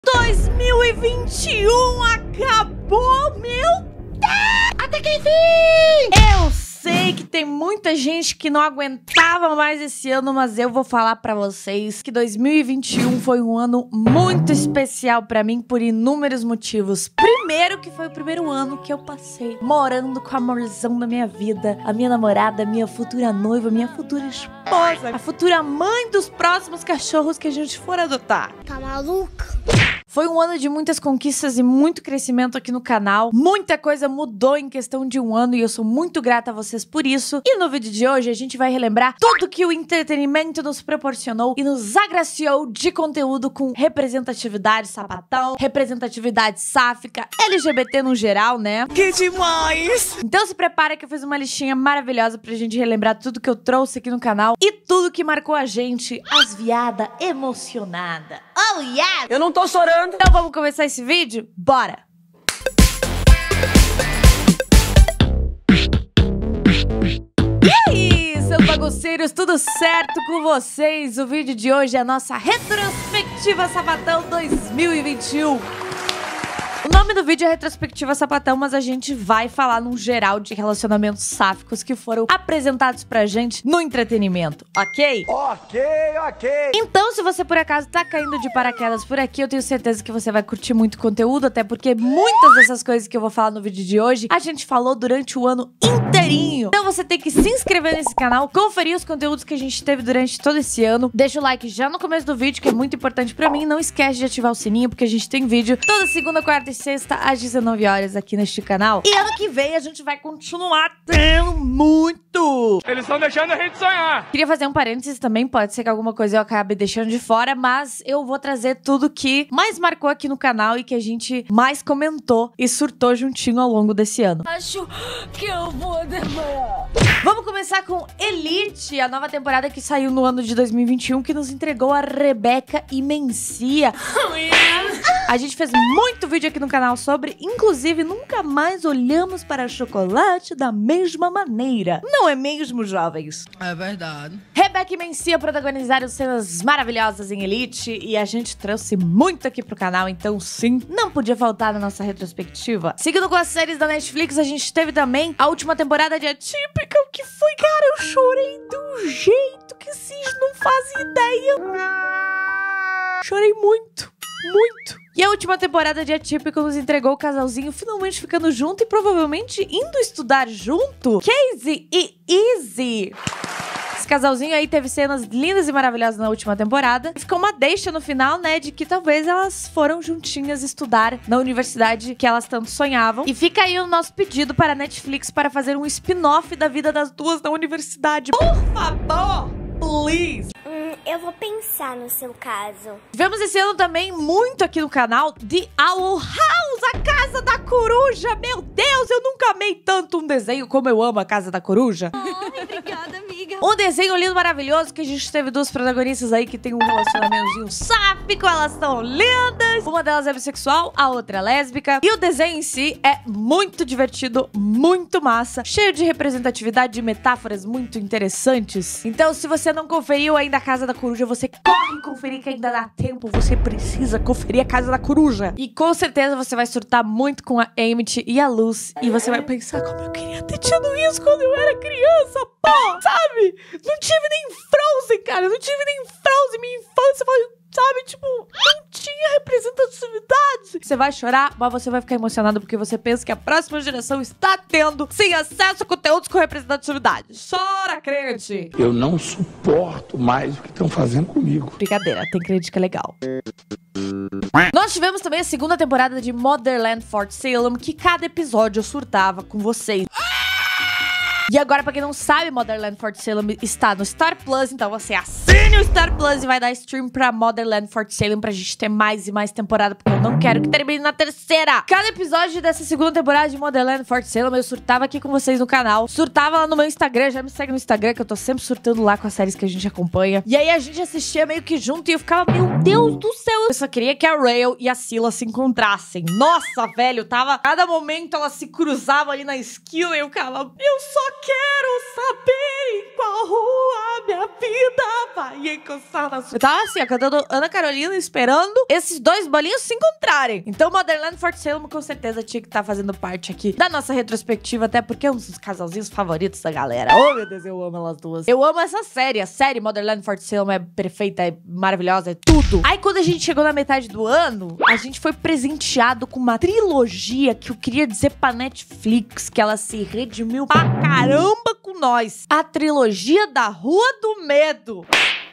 2021 acabou, meu Deus! Até que enfim! Eu sei que tem muita gente que não aguentava mais esse ano, mas eu vou falar pra vocês que 2021 foi um ano muito especial pra mim por inúmeros motivos. Primeiro que foi o primeiro ano que eu passei morando com o amorzão da minha vida, a minha namorada, a minha futura noiva, a minha futura esposa, a futura mãe dos próximos cachorros que a gente for adotar. Tá maluca? Foi um ano de muitas conquistas e muito crescimento aqui no canal. Muita coisa mudou em questão de um ano e eu sou muito grata a vocês por isso. E no vídeo de hoje a gente vai relembrar tudo que o entretenimento nos proporcionou e nos agraciou de conteúdo com representatividade sapatão, representatividade sáfica, LGBT no geral, né? Que demais! Então se prepara que eu fiz uma listinha maravilhosa pra gente relembrar tudo que eu trouxe aqui no canal e tudo que marcou a gente, as viada emocionada. Oh yeah! Eu não tô chorando. Então vamos começar esse vídeo? Bora! E aí, seus bagunceiros, tudo certo com vocês? O vídeo de hoje é a nossa retrospectiva Sapatão 2021. O nome do vídeo é Retrospectiva Sapatão, mas a gente vai falar num geral de relacionamentos sáficos que foram apresentados pra gente no entretenimento, ok? Ok. Então, se você por acaso tá caindo de paraquedas por aqui, eu tenho certeza que você vai curtir muito conteúdo, até porque muitas dessas coisas que eu vou falar no vídeo de hoje, a gente falou durante o ano inteirinho. Então você tem que se inscrever nesse canal, conferir os conteúdos que a gente teve durante todo esse ano, deixa o like já no começo do vídeo, que é muito importante pra mim, não esquece de ativar o sininho, porque a gente tem vídeo toda segunda, quarta e sexta às 19 horas aqui neste canal. E ano que vem a gente vai continuar tendo muito. Eles estão deixando a gente sonhar. Queria fazer um parênteses também, pode ser que alguma coisa eu acabe deixando de fora, mas eu vou trazer tudo que mais marcou aqui no canal e que a gente mais comentou e surtou juntinho ao longo desse ano. Acho que eu vou demorar. Vamos começar com Elite, a nova temporada que saiu no ano de 2021, que nos entregou a Rebeca e Mencia. A gente fez muito vídeo aqui no canal sobre, inclusive nunca mais olhamos para chocolate da mesma maneira. Não é mesmo, jovens? É verdade. Rebeca e Mencia protagonizaram cenas maravilhosas em Elite e a gente trouxe muito aqui pro canal, então sim, não podia faltar na nossa retrospectiva. Seguindo com as séries da Netflix, a gente teve também a última temporada de Atípica, o que foi, cara, eu chorei de um jeito que vocês não fazem ideia. Chorei muito. E a última temporada de Atípico nos entregou o casalzinho finalmente ficando junto e provavelmente indo estudar junto. Casey e Izzy. Esse casalzinho aí teve cenas lindas e maravilhosas na última temporada. Ficou uma deixa no final, né, de que talvez elas foram juntinhas estudar na universidade que elas tanto sonhavam. E fica aí o nosso pedido para a Netflix para fazer um spin-off da vida das duas na universidade. Por favor, please! Eu vou pensar no seu caso. Tivemos esse ano também muito aqui no canal The Owl House, a Casa da Coruja. Meu Deus, eu nunca amei tanto um desenho como eu amo a Casa da Coruja. Ai, obrigada, amiga. Um desenho lindo, maravilhoso, que a gente teve duas protagonistas aí que tem um relacionamentozinho sáfico, elas são lindas. Uma delas é bissexual, a outra é lésbica. E o desenho em si é muito divertido, muito massa, cheio de representatividade, de metáforas muito interessantes. Então, se você não conferiu ainda a Casa da Coruja, você corre conferir que ainda dá tempo. Você precisa conferir a Casa da Coruja. E com certeza você vai surtar muito com a Emmett e a Luz. E você vai pensar, como eu queria ter tido isso quando eu era criança, pô! Sabe? Não tive nem Frozen, cara. Não tive nem Frozen. Minha infância foi, sabe? Tipo, não tinha representatividade. Você vai chorar, mas você vai ficar emocionado porque você pensa que a próxima geração está tendo, sim, acesso a conteúdos com representatividade. Chora, crente! Eu não suporto mais o que estão fazendo comigo. Brincadeira, tem crítica legal. Nós tivemos também a segunda temporada de Motherland Fort Salem, que cada episódio eu surtava com vocês. E agora, pra quem não sabe, Motherland Fort Salem está no Star Plus, então você assine o Star Plus e vai dar stream pra Motherland Fort Salem pra gente ter mais e mais temporada, porque eu não quero que termine na terceira. Cada episódio dessa segunda temporada de Motherland Fort Salem eu surtava aqui com vocês no canal, surtava lá no meu Instagram, já me segue no Instagram, que eu tô sempre surtando lá com as séries que a gente acompanha. E aí a gente assistia meio que junto e eu ficava, meu Deus do céu, eu só queria que a Rael e a Scylla se encontrassem. Nossa, velho, tava, cada momento elas se cruzavam ali na esquina e eu ficava, eu só quero saber em qual rua minha vida vai encostar na sua... Eu tava assim, ó, cantando Ana Carolina, esperando esses dois bolinhos se encontrarem. Então, Motherland Fort Salem com certeza tinha que estar fazendo parte aqui da nossa retrospectiva, até porque é um dos casalzinhos favoritos da galera. Oh, meu Deus, eu amo elas duas. Eu amo essa série. A série Motherland Fort Salem é perfeita, é maravilhosa, é tudo. Aí, quando a gente chegou na metade do ano, a gente foi presenteado com uma trilogia que eu queria dizer pra Netflix que ela se redimiu pra caramba com nós. A trilogia da Rua do Medo.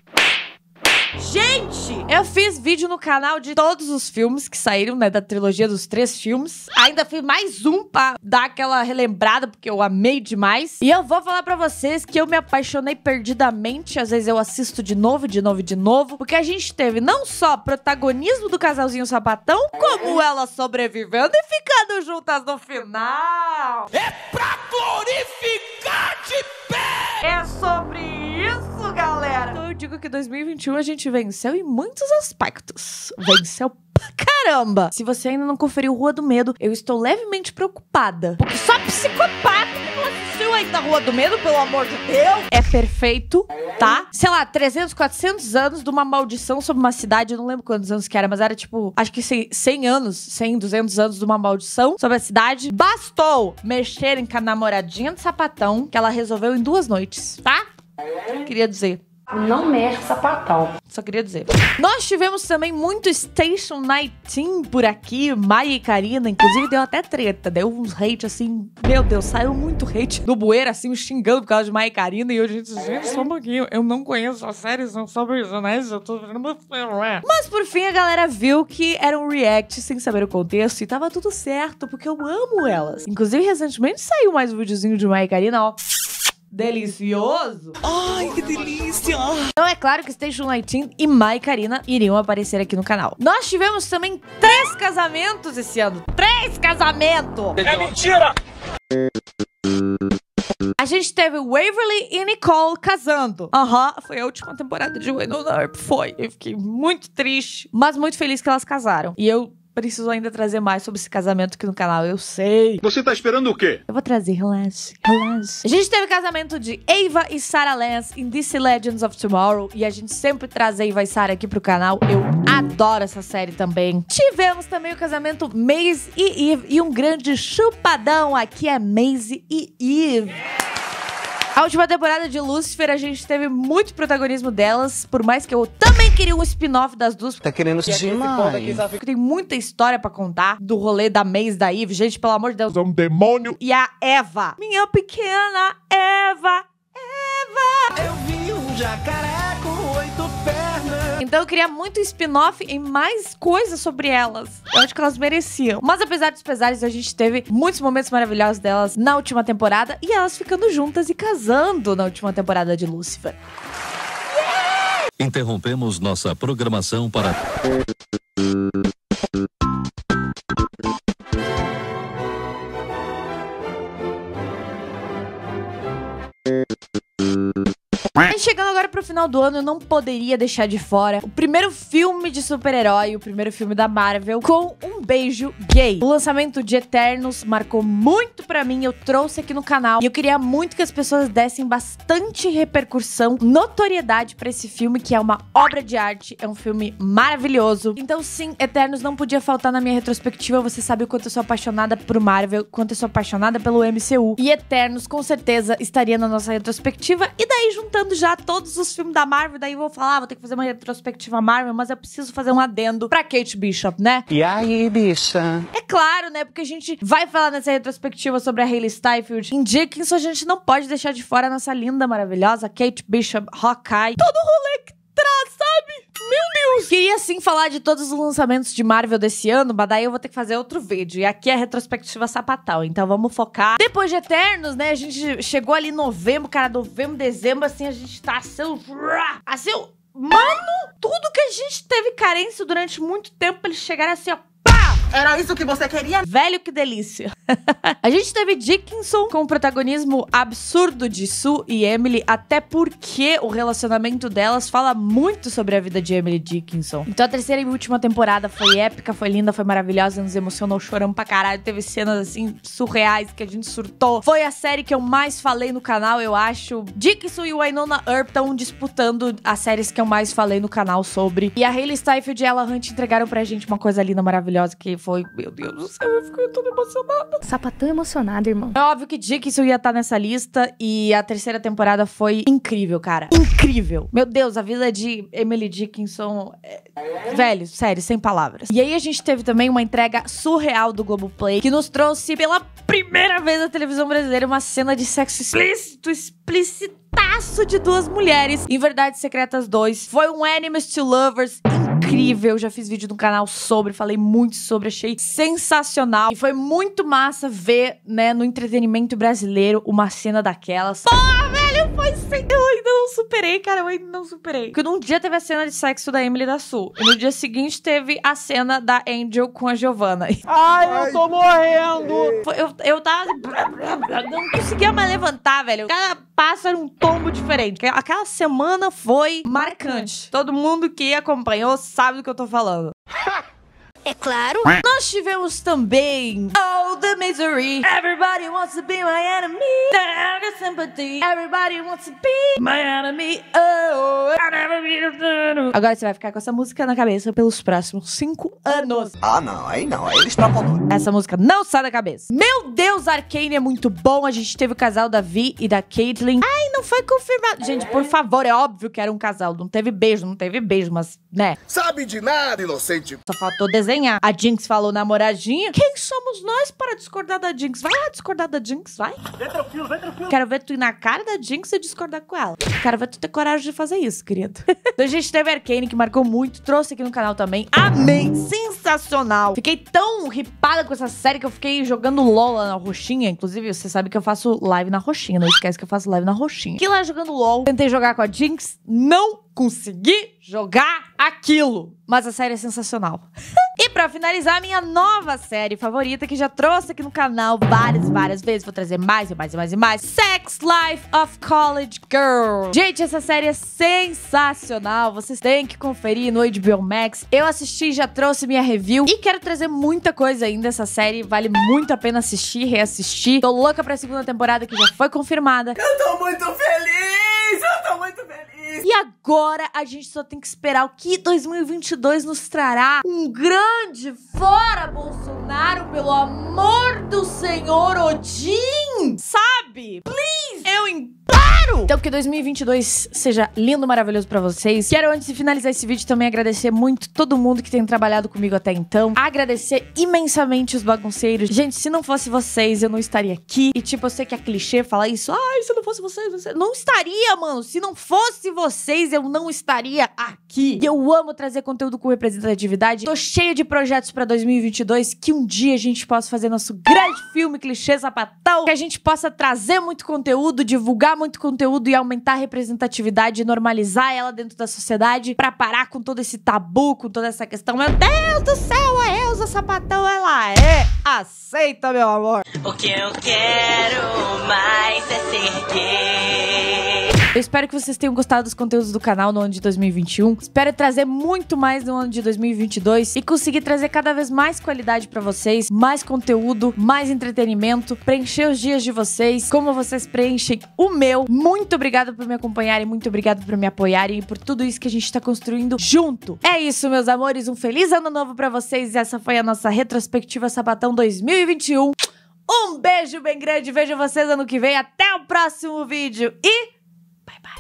Gente, eu fiz vídeo no canal de todos os filmes que saíram, né, da trilogia dos 3 filmes. Ainda fiz mais um pra dar aquela relembrada, porque eu amei demais. E eu vou falar pra vocês que eu me apaixonei perdidamente. Às vezes eu assisto de novo, porque a gente teve não só protagonismo do casalzinho sapatão, como elas sobrevivendo e ficando juntas no final. É pra glorificar de pé! É sobre isso, galera! Então eu digo que 2021 a gente venceu em muitos aspectos. Venceu pra caramba! Se você ainda não conferiu Rua do Medo, eu estou levemente preocupada. Porque só psicopata que não assistiu ainda Rua do Medo, pelo amor de Deus! É perfeito, tá? Sei lá, 300, 400 anos de uma maldição sobre uma cidade. Eu não lembro quantos anos que era, mas era tipo, acho que 100 anos, 100, 200 anos de uma maldição sobre a cidade. Bastou mexerem com a namoradinha do sapatão, que ela resolveu em 2 noites, tá? Queria dizer. Não mexe com sapatão. Só queria dizer. Nós tivemos também muito Station 19 por aqui, Maia e Karina. Inclusive deu até treta, deu uns hate assim. Meu Deus, saiu muito hate do bueiro, assim, xingando por causa de Maia e Karina. E eu disse, gente, só um pouquinho. Eu não conheço a série, são só personagens, eu tô vendo uma... Mas por fim a galera viu que era um react sem saber o contexto e tava tudo certo, porque eu amo elas. Inclusive, recentemente saiu mais um videozinho de Maia e Karina, ó. Delicioso. Ai, que delícia! Então é claro que Station 19 e Mai e Karina iriam aparecer aqui no canal. Nós tivemos também 3 casamentos esse ano. 3 casamentos! É mentira! A gente teve Waverly e Nicole casando. Foi a última temporada de Winona Earp, foi. Eu fiquei muito triste, mas muito feliz que elas casaram. E eu preciso ainda trazer mais sobre esse casamento aqui no canal, eu sei. Você tá esperando o quê? Eu vou trazer, relaxe. A gente teve casamento de Ava e Sarah Lance em DC Legends of Tomorrow. E a gente sempre traz Ava e Sarah aqui pro canal. Eu adoro essa série também. Tivemos também o casamento Maisie e Eve. E um grande chupadão aqui é Maisie e Eve. A última temporada de Lucifer, a gente teve muito protagonismo delas, por mais que eu também queria um spin-off das duas. Tá querendo demais. Tem muita história pra contar do rolê da Maisie e da Eve. Gente, pelo amor de Deus. É um demônio. E a Eva. Minha pequena Eva. Eu vi um jacaré com 8 pernas. Então eu queria muito spin-off e mais coisas sobre elas. Eu acho que elas mereciam. Mas apesar dos pesares, a gente teve muitos momentos maravilhosos delas na última temporada. E elas ficando juntas e casando na última temporada de Lucifer. Interrompemos nossa programação para... E chegando agora pro final do ano, eu não poderia deixar de fora o primeiro filme de super-herói, o primeiro filme da Marvel, com um beijo gay. O lançamento de Eternos marcou muito pra mim, eu trouxe aqui no canal. E eu queria muito que as pessoas dessem bastante repercussão, notoriedade pra esse filme, que é uma obra de arte, é um filme maravilhoso. Então sim, Eternos não podia faltar na minha retrospectiva. Você sabe o quanto eu sou apaixonada por Marvel, quanto eu sou apaixonada pelo MCU. E Eternos com certeza estaria na nossa retrospectiva. E daí, juntando já todos os filmes da Marvel, daí eu vou falar, vou ter que fazer uma retrospectiva Marvel, mas eu preciso fazer um adendo pra Kate Bishop, né? E aí, bicha? É claro, né? Porque a gente vai falar nessa retrospectiva sobre a Hailey Steinfeld. Em Dickinson, a gente não pode deixar de fora a nossa linda, maravilhosa Kate Bishop, Hawkeye. Todo o rolê que traz, sabe? Meu Deus! Queria sim falar de todos os lançamentos de Marvel desse ano, mas daí eu vou ter que fazer outro vídeo. E aqui é a retrospectiva sapatão, então vamos focar. Depois de Eternos, né, a gente chegou ali em novembro, cara, novembro, dezembro, assim, a gente tá assim, mano, tudo que a gente teve carência durante muito tempo, pra eles chegarem assim, ó, pá! Era isso que você queria? Velho, que delícia. A gente teve Dickinson com o protagonismo absurdo de Sue e Emily, até porque o relacionamento delas fala muito sobre a vida de Emily Dickinson. Então a terceira e última temporada foi épica, foi linda, foi maravilhosa, nos emocionou, choramos pra caralho, teve cenas assim surreais que a gente surtou. Foi a série que eu mais falei no canal, eu acho. Dickinson e Wynonna Earp estão disputando as séries que eu mais falei no canal sobre. E a Hailey Steinfeld e Ella Hunt entregaram pra gente uma coisa linda, maravilhosa, que foi... Meu Deus do céu, eu fiquei toda emocionada. Sapatão emocionado, irmão. É óbvio que Dickinson ia estar nessa lista e a terceira temporada foi incrível, cara. Incrível. Meu Deus, a vida de Emily Dickinson... Velho, sério, sem palavras. E aí a gente teve também uma entrega surreal do Globoplay, que nos trouxe pela primeira vez na televisão brasileira uma cena de sexo explicitaço de duas mulheres em Verdades Secretas 2. Foi um Enemies to Lovers incrível, já fiz vídeo no canal sobre, falei muito sobre, achei sensacional. E foi muito massa ver, né, no entretenimento brasileiro uma cena daquelas. Porra, velho, foi sem... Eu ainda não superei, cara, eu ainda não superei. Porque num dia teve a cena de sexo da Emily e da Sue, e no dia seguinte teve a cena da Angel com a Giovanna. Ai, eu tô morrendo. Eu tava... não conseguia mais levantar, velho. Cada passo era um tombo diferente. Aquela semana foi marcante. Todo mundo que acompanhou sabe do que eu tô falando. É claro. Nós tivemos também Oh, the Misery. Everybody wants to be my enemy. I got sympathy. Everybody wants to be my enemy. Oh, I never be. Agora você vai ficar com essa música na cabeça pelos próximos 5 anos. Ah, não, aí ele extrapolou. Essa música não sai da cabeça. Meu Deus, Arcane é muito bom. A gente teve o casal da Vi e da Caitlyn. Ai, não foi confirmado. Gente, por favor, é óbvio que era um casal. Não teve beijo, mas, né. Sabe de nada, inocente. Só faltou desenhar. A Jinx falou namoradinha. Quem somos nós para discordar da Jinx? Vai lá discordar da Jinx, vai. Vem tranquilo, vem tranquilo. Quero ver tu ir na cara da Jinx e discordar com ela. Quero ver tu ter coragem de fazer isso, querido. Então a gente teve Arcane, que marcou muito. Trouxe aqui no canal também. Amei. Sensacional. Fiquei tão hipada com essa série que eu fiquei jogando LOL lá na roxinha. Inclusive, você sabe que eu faço live na roxinha. Não esquece que eu faço live na roxinha. Fiquei lá jogando LOL. Tentei jogar com a Jinx. Não consegui jogar aquilo. Mas a série é sensacional. E pra finalizar, minha nova série favorita, que já trouxe aqui no canal várias vezes. Vou trazer mais e mais. Sex Life of College Girl. Gente, essa série é sensacional. Vocês têm que conferir no HBO Max. Eu assisti, já trouxe minha review. E quero trazer muita coisa ainda. Essa série vale muito a pena assistir, reassistir. Tô louca pra segunda temporada, que já foi confirmada. Eu tô muito feliz, eu tô muito feliz. E agora a gente só tem que esperar o que 2022 nos trará. Um grande fora Bolsonaro, pelo amor do Senhor Odin! Sabe? Please! Eu imploro! Então que 2022 seja lindo, maravilhoso pra vocês. Quero, antes de finalizar esse vídeo, também agradecer muito todo mundo que tem trabalhado comigo até então. Agradecer imensamente os bagunceiros. Gente, se não fosse vocês, eu não estaria aqui. E tipo, eu sei que é clichê falar isso. Ai, se não fosse vocês, você... Não estaria, mano. Se não fosse vocês, eu não estaria aqui. E eu amo trazer conteúdo com representatividade. Tô cheia de projetos pra 2022, que um dia a gente possa fazer nosso grande filme clichê sapatão, que a gente possa trazer muito conteúdo, divulgar muito conteúdo e aumentar a representatividade e normalizar ela dentro da sociedade, pra parar com todo esse tabu, com toda essa questão. Meu Deus do céu, a Elza Sapatão, ela é aceita, meu amor. O que eu quero mais é ser gay. Eu espero que vocês tenham gostado dos conteúdos do canal no ano de 2021. Espero trazer muito mais no ano de 2022 e conseguir trazer cada vez mais qualidade pra vocês, mais conteúdo, mais entretenimento, preencher os dias de vocês, como vocês preenchem o meu. Muito obrigada por me acompanharem, muito obrigada por me apoiarem e por tudo isso que a gente tá construindo junto. É isso, meus amores, um feliz ano novo pra vocês. Essa foi a nossa retrospectiva Sapatão 2021. Um beijo bem grande, vejo vocês ano que vem. Até o próximo vídeo e... bye, bye.